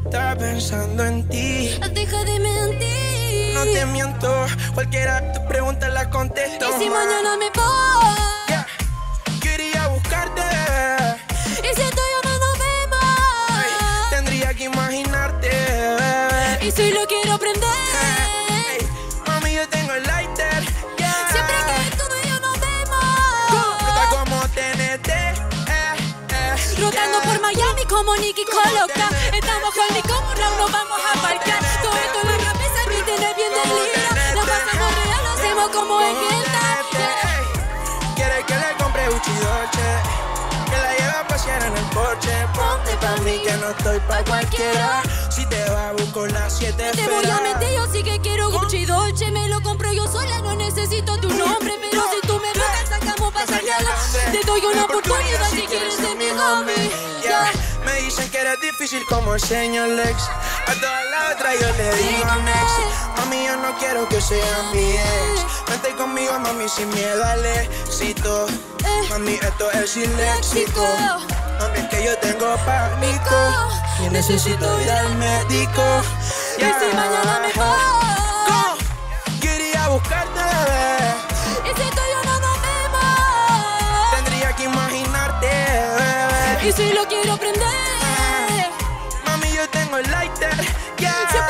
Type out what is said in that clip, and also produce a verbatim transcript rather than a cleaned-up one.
Estaba pensando en ti. Deja de mentir. No te miento, cualquiera de tus preguntas las contesto. ¿Y si ma. mañana me voy? Yeah. Quería buscarte. ¿Y si tú y yo no nos vemos? Ay, tendría que imaginarte, bebé. ¿Y si lo quiero prender? Hey, mami, yo tengo el lighter. Yeah. Siempre que tú y yo nos vemos. Flota como T N T. Eh, eh, Rotando yeah. por Miami como Nicky Coloca. Estamos con como Raúl, nos vamos a parquear. Todo esto en la cabeza y tener bien de libra. Lo pasamos real, lo hacemos como en el Quiere que le compre Gucci Dolce, que la lleve a pasear en el Porsche. Ponte pa' mí que no estoy pa' cualquiera. Si te va busco las siete Te voy a meter, yo sí que quiero Gucci Dolce. Me lo compro yo sola, no necesito tu nombre. Pero si tú me buscas, sacamos pasajala. Te doy una oportunidad si quieres ser mi homie. Yeah. Me dicen que eres difícil como el señor Lex. A todas las otras yo le digo next. Mami, yo no quiero que sea mi ex. Vente conmigo, mami, sin miedo al éxito. Mami, esto es iléxico. Mami, es que yo tengo pánico y necesito ir al médico. Y si mañana me voy, quería buscarte, bebé. y si tú y yo no nos vemos, Tendría que imaginarte, bebé. y si lo quiero prender, Mami, yo tengo el lighter, yeah.